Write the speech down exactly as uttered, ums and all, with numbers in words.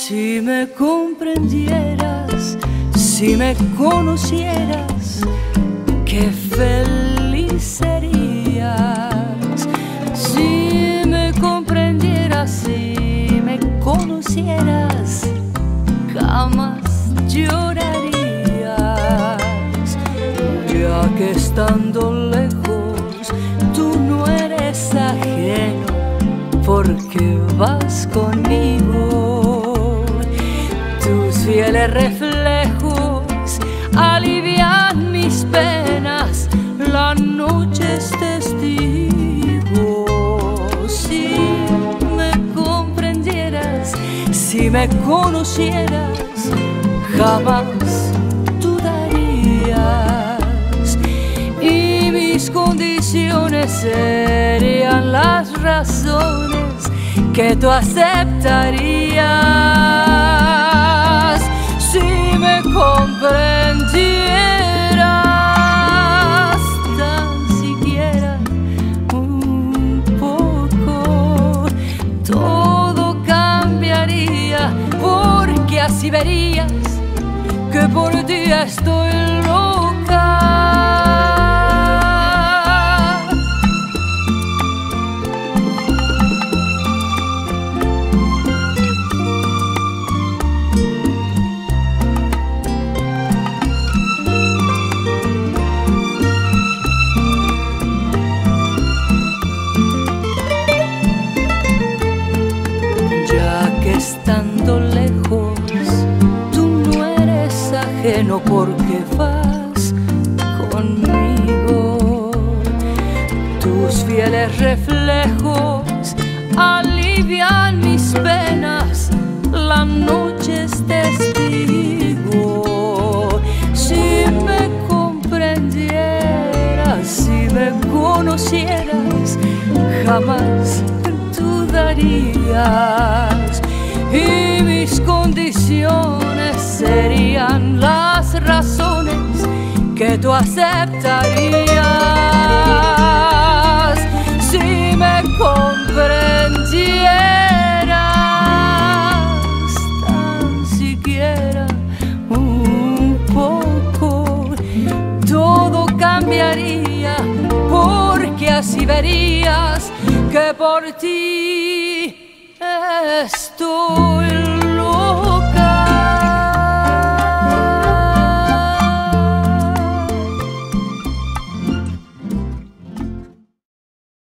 Si me comprendieras, si me conocieras, qué feliz serías. Si me comprendieras, si me conocieras, jamás llorarías. Ya que estando lejos tú no eres ajeno, porque vas conmigo. Tus fieles reflejos alivian mis penas, la noche es testigo. Si me comprendieras, si me conocieras, jamás dudarías. Y mis condiciones serían las razones que tú aceptarías. Si me comprendieras tan siquiera un poco, todo cambiaría, porque así verías que por ti estoy loca. Estando lejos, tú no eres ajeno, porque vas conmigo. Tus fieles reflejos alivian mis penas, la noche es testigo. Si me comprendieras, si me conocieras, jamás dudarías. Y mis condiciones serían las razones que tú aceptarías. Si me comprendieras tan siquiera un poco, todo cambiaría, porque así verías que por ti estoy